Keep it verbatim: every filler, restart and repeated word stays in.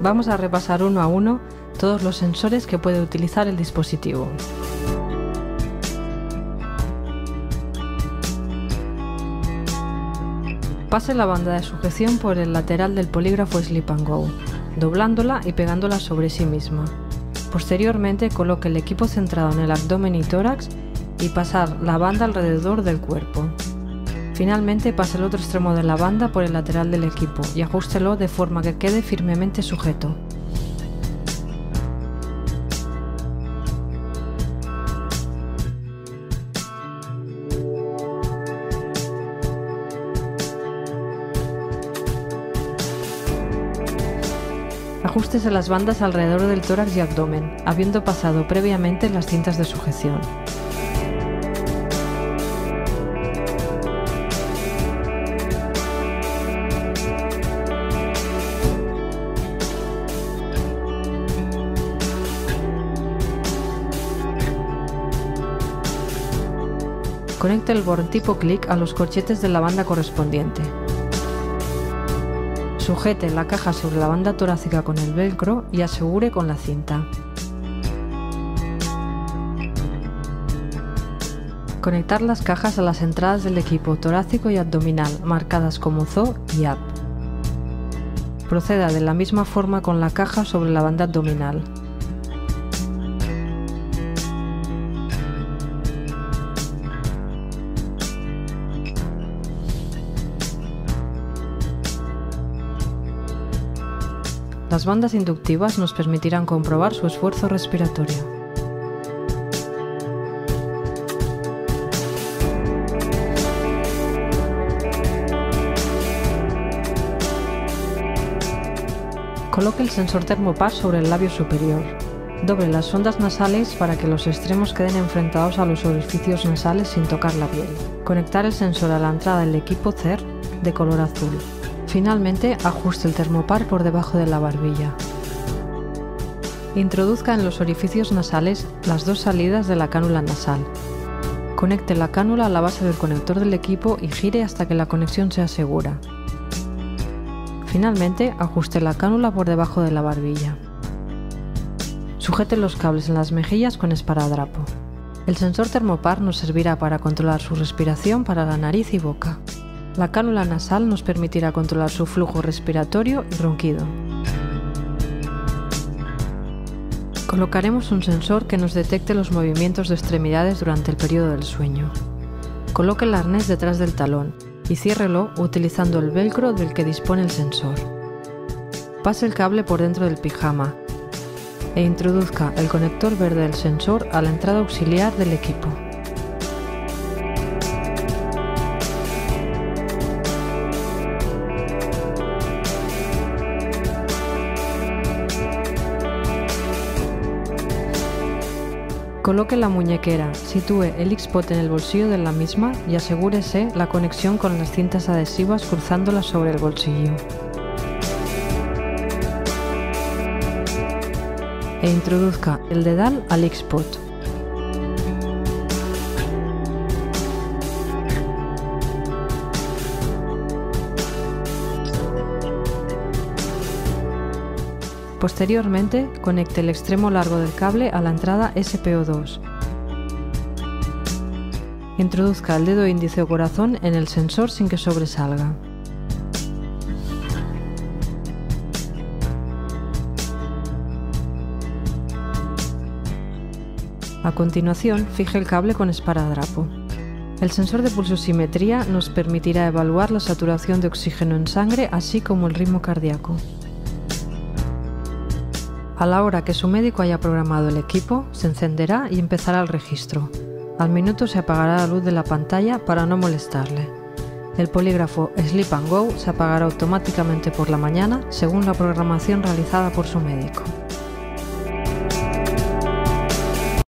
Vamos a repasar uno a uno todos los sensores que puede utilizar el dispositivo. Pase la banda de sujeción por el lateral del polígrafo Sleep and Go, doblándola y pegándola sobre sí misma. Posteriormente coloque el equipo centrado en el abdomen y tórax y pasar la banda alrededor del cuerpo. Finalmente pase el otro extremo de la banda por el lateral del equipo y ajústelo de forma que quede firmemente sujeto. Ajústese las bandas alrededor del tórax y abdomen, habiendo pasado previamente las cintas de sujeción. Conecte el Born tipo click a los corchetes de la banda correspondiente. Sujete la caja sobre la banda torácica con el velcro y asegure con la cinta. Conectar las cajas a las entradas del equipo torácico y abdominal, marcadas como Z O y A P. Proceda de la misma forma con la caja sobre la banda abdominal. Las bandas inductivas nos permitirán comprobar su esfuerzo respiratorio. Coloque el sensor Thermopar sobre el labio superior. Doble las sondas nasales para que los extremos queden enfrentados a los orificios nasales sin tocar la piel. Conectar el sensor a la entrada del equipo C E R de color azul. Finalmente, ajuste el Thermopar por debajo de la barbilla. Introduzca en los orificios nasales las dos salidas de la cánula nasal. Conecte la cánula a la base del conector del equipo y gire hasta que la conexión sea segura. Finalmente, ajuste la cánula por debajo de la barbilla. Sujete los cables en las mejillas con esparadrapo. El sensor Thermopar nos servirá para controlar su respiración para la nariz y boca. La cánula nasal nos permitirá controlar su flujo respiratorio y ronquido. Colocaremos un sensor que nos detecte los movimientos de extremidades durante el periodo del sueño. Coloque el arnés detrás del talón y ciérrelo utilizando el velcro del que dispone el sensor. Pase el cable por dentro del pijama e introduzca el conector verde del sensor a la entrada auxiliar del equipo. Coloque la muñequera, sitúe el X-Pod en el bolsillo de la misma y asegúrese la conexión con las cintas adhesivas cruzándolas sobre el bolsillo. E introduzca el dedal al X-Pod. Posteriormente, conecte el extremo largo del cable a la entrada S P O dos. Introduzca el dedo índice o corazón en el sensor sin que sobresalga. A continuación, fije el cable con esparadrapo. El sensor de pulsosimetría nos permitirá evaluar la saturación de oxígeno en sangre, así como el ritmo cardíaco. A la hora que su médico haya programado el equipo, se encenderá y empezará el registro. Al minuto se apagará la luz de la pantalla para no molestarle. El polígrafo Sleep and Go se apagará automáticamente por la mañana según la programación realizada por su médico.